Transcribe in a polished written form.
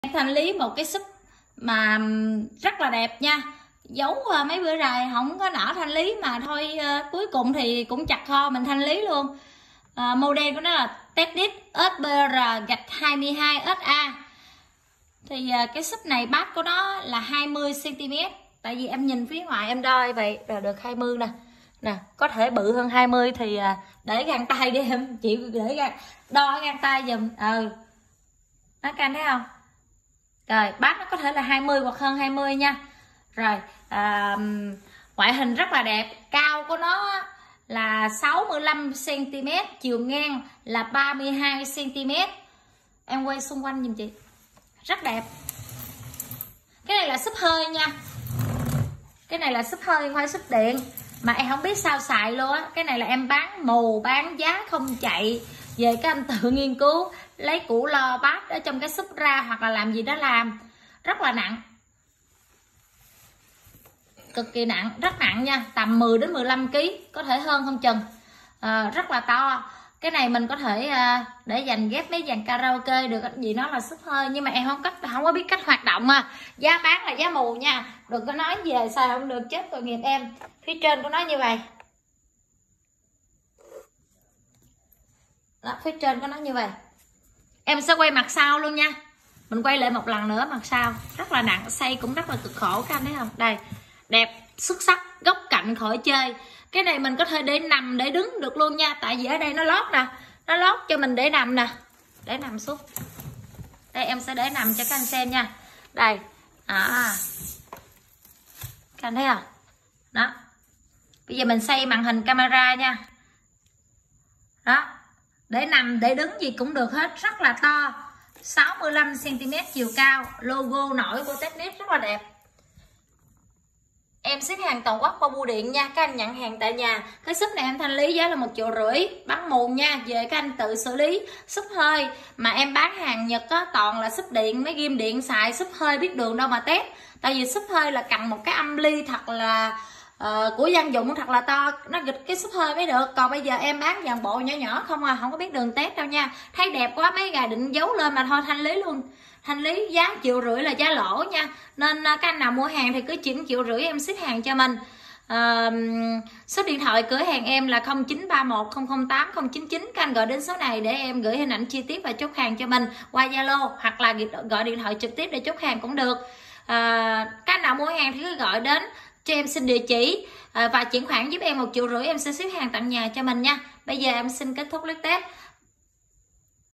Thanh lý một cái súp mà rất là đẹp nha, giấu mấy bữa rồi không có nở thanh lý mà thôi, cuối cùng thì cũng chặt kho mình thanh lý luôn. Model của nó là Technic SBR-22SA. Thì cái súp này bát của nó là 20 cm, tại vì em nhìn phía ngoài em đo vậy là được 20 nè. Nè, có thể bự hơn 20 thì để găng tay đi, em chịu để đo găng tay giùm. Nó canh thấy không? Rồi bát nó có thể là 20 hoặc hơn 20 nha. Rồi ngoại hình rất là đẹp, cao của nó là 65 cm, chiều ngang là 32 cm. Em quay xung quanh giùm chị. Rất đẹp. Cái này là súp hơi nha. Cái này là súp hơi không phải súp điện, mà em không biết sao xài luôn á. Cái này là em bán mù, bán giá không chạy. Về các anh tự nghiên cứu, lấy củ lo bát ở trong cái súp ra hoặc là làm gì đó làm. Rất là nặng, cực kỳ nặng, rất nặng nha, tầm 10 đến 15 kg, có thể hơn không chừng. Rất là to. Cái này mình có thể để dành ghép mấy dàn karaoke được, vì nó là súp hơi. Nhưng mà em không có biết cách hoạt động giá bán là giá mù nha, đừng có nói về xài không được chết tội nghiệp em. Phía trên của nó như vậy đó, phía trên của nó như vậy. Em sẽ quay mặt sau luôn nha, mình quay lại một lần nữa mặt sau. Rất là nặng, xay cũng rất là cực khổ, các anh thấy không? Đây, đẹp xuất sắc, góc cạnh khỏi chơi. Cái này mình có thể để nằm để đứng được luôn nha, tại vì ở đây nó lót nè, nó lót cho mình để nằm nè, để nằm xuống. Đây em sẽ để nằm cho các anh xem nha. Đây các anh thấy không? Đó, bây giờ mình xoay màn hình camera nha. Đó, để nằm để đứng gì cũng được hết. Rất là to, 65 cm chiều cao, logo nổi của Technic rất là đẹp. Em ship hàng toàn quốc qua bưu điện nha, các anh nhận hàng tại nhà. Cái súp này em thanh lý giá là 1,5 triệu, bán mù nha, về các anh tự xử lý. Súp hơi mà em bán hàng Nhật á, toàn là súp điện, mấy ghim điện xài, súp hơi biết đường đâu mà test. Tại vì súp hơi là cần một cái âm ly thật là của dân dụng thật là to, nó nghịch cái súp hơi mới được. Còn bây giờ em bán dàn bộ nhỏ nhỏ không không có biết đường test đâu nha. Thấy đẹp quá mấy gà định giấu lên mà thôi thanh lý luôn. Thanh lý giá 1,5 triệu là giá lỗ nha, nên các anh nào mua hàng thì cứ chuyển 1,5 triệu em ship hàng cho mình. Số điện thoại cửa hàng em là 0931 008 099. Các anh gọi đến số này để em gửi hình ảnh chi tiết và chốt hàng cho mình qua Zalo, hoặc là gọi điện thoại trực tiếp để chốt hàng cũng được. Các anh nào mua hàng thì cứ gọi đến cho em xin địa chỉ và chuyển khoản giúp em 1,5 triệu, em sẽ ship hàng tận nhà cho mình nha. Bây giờ em xin kết thúc clip test.